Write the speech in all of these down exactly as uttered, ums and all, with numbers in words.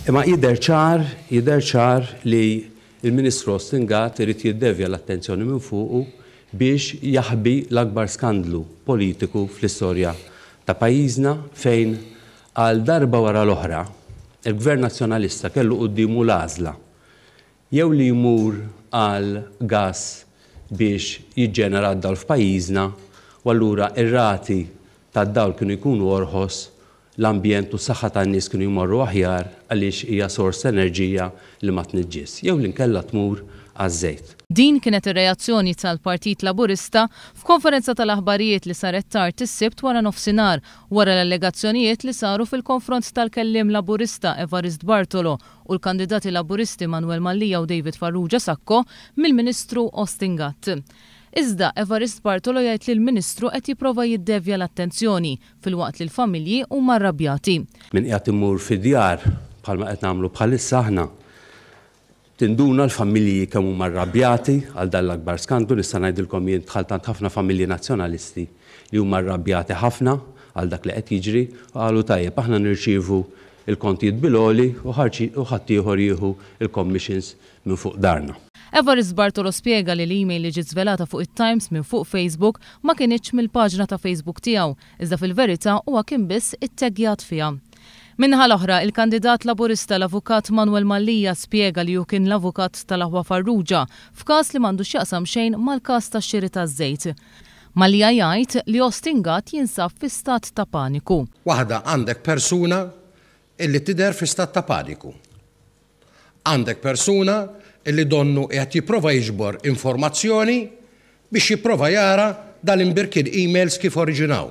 Imma jidher ċar, jidher ċar li il-Ministru Ostingat irid jiddevja l-attenzjoni minn fuqu biex jaħbi l-akbar skandlu politiku fl-istorja ta' pajjiżna fejn għal darba wara l-oħra il-Gvern Nazzjonalista kellu qudiemu l-għażla jew li jmur għal gas biex jiġġenera d-dawl f'pajjiżna u allura ir-rati tad-dawl kienu jkunu orħos l-ambjent u s-saħħa tan-nies kienu jmorru aħjar għaliex hija sors enerġija li ma tniġġis jew li nkella tmur għaż-żejt. Din kienet ir-reazzjoni tal-Partit Laburista f'konferenza tal-aħbarijiet li saret tard is-Sibt wara nofsinhar wara l-allegazzjonijiet li saru fil-konfront tal-kelliem Laburista Evarist Bartolo u l-kandidati Laburisti Manuel Mallija u David Farrugia Sacco mill-Ministru Ostingat. Iżda Evarist Bartolo jgħid li l-Ministru qed jipprova jiddevja l-attenzjoni fil-waqt li l-familji huma arrabjati. Min qiegħed imur fid-djar bħalma qed nagħmlu bħalissa aħna tinduna l-familji kemm huma arrabjati għal dan l-akbar skandlu nista' ngħidilkom jien dħalt tant ħafna familji nazzjonalisti li huma arrabjati ħafna għal dak li qed jiġri u qalu tajjeb aħna nirċievu il-kontijiet bil-għoli u ħadd ieħor jieħu il-commissions minn fuq darna. Evarist Bartolo spjega li l-email li ġiet żvelata fuq it-Times minn fuq Facebook ma kienitx mill-paġna ta' Facebook tiegħu, iżda fil-verità huwa kien biss itteggjat fiha. Minnaħa l-oħra, il-kandidat Laburista l-Avukat Manuel Mallija spjega li hu kien l-Avukat tal-Aħwa Farrugia f'każ li m'għandux x'jaqsam xejn mal-każ tax-xiri taż-żejt. Mallija jgħid li Ostingat jinsab fi stat ta' paniku. Waħda għandek persuna illi tidher fi stat ta' paniku. Għandek persuna illi donnu qed jipprova jiġbor informazzjoni biex jipprova jara dal-imbirkien emails kif oriġinaw.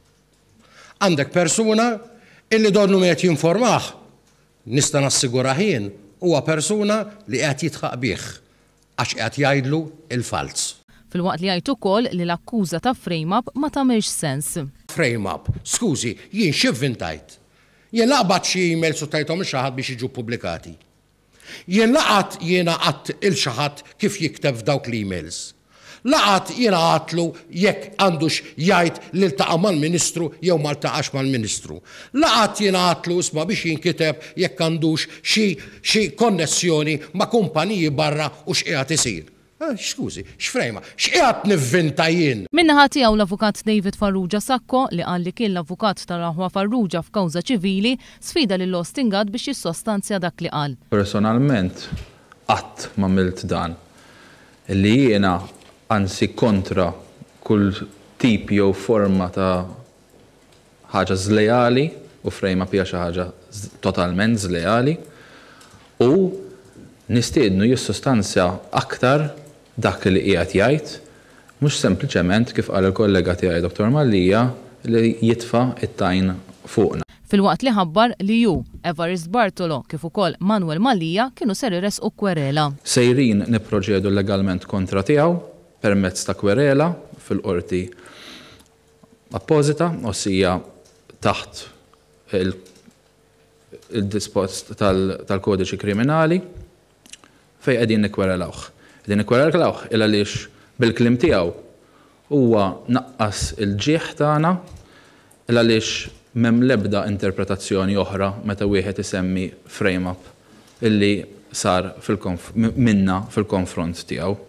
Għandek persuna illi donnu qed jinformah nista' nassigurah jien huwa persuna li qed jitħaq bih għax qed jgħidlu il-falz. Fil-waqt li jgħid ukoll li l-akkuża ta' frame-up ma tagħmilx sens. Frame-up, skużi, jien x'ivvintajt. Jien laqbad xi emails u tajthom xi ħadd biex jiġu pubblikati. Jien laqat jiena qatt il-xaħat kif jikteb f'dawk l-emails. Laqat jiena għatlu jekk għandux jgħid li ltaqa' mal-Ministru jew ma ltaqax mal-Ministru. Laqat jiena għatlu isma' biex jinkiteb jekk għandux xi xi konnessjoni ma' kumpaniji barra u x'qiegħed isir. Skużi, x'frejma, x'qiegħed nivvinta jien. Min-naħa tiegħu l-Avukat David Farrugia Sacco li qal li kien l-Avukat tal-Aħwa Farrugia f'kawża ċivili sfida lil Ostingat biex jissostanzja dak li qal. Personalment qatt m'għamilt dan. Li jiena anzi kontra kull tip jew forma ta' ħaġa żlejali u frejma fija xi ħaġa totalment żlejali u nistiednu jissostanzja aktar dak li qiegħed jgħid, mhux sempliċement kif qal il-kollega tiegħi Doktor Mallija li jitfa' it-tajn fuqna. Fil-waqt li ħabbar li ju Evarist Bartolo kif ukoll Manuel Mallija kienu ser iresqu kwerela. Sejrin nipproċedu legalment kontra tiegħu permezz ta' kwerela fil-qorti appożita ossija taħt il-dispost tal-kodiċi kriminali fej qegħdin nikkwerelawh. Qegħdin nikkwerelawh il għaliex bil-kliem tiegħu huwa naqqas il-ġieħ tagħna il għaliex m'hemm l-ebda interpretazzjoni oħra meta wieħed isemmi frame-up illi sar minna fil-konfront tiegħu.